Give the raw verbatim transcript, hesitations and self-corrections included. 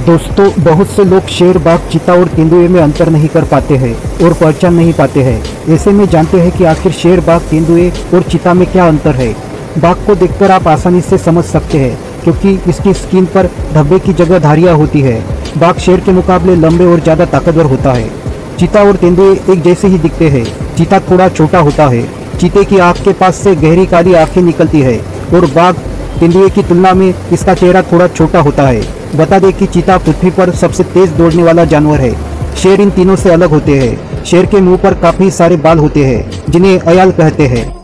दोस्तों, बहुत से लोग शेर, बाघ, चीता और तेंदुए में अंतर नहीं कर पाते हैं और पहचान नहीं पाते हैं। ऐसे में जानते हैं कि आखिर शेर, बाघ, तेंदुए और चीता में क्या अंतर है। बाघ को देखकर आप आसानी से समझ सकते हैं क्योंकि इसकी स्किन पर धब्बे की जगह धारियाँ होती है। बाघ शेर के मुकाबले लंबे और ज़्यादा ताकतवर होता है। चीता और तेंदुए एक जैसे ही दिखते हैं। चीता थोड़ा छोटा होता है। चीते की आँख के पास से गहरी काली आँखें निकलती है और बाघ तेंदुए की तुलना में इसका चेहरा थोड़ा छोटा होता है। बता दें कि चीता पृथ्वी पर सबसे तेज दौड़ने वाला जानवर है। शेर इन तीनों से अलग होते हैं। शेर के मुंह पर काफी सारे बाल होते हैं जिन्हें अयाल कहते हैं।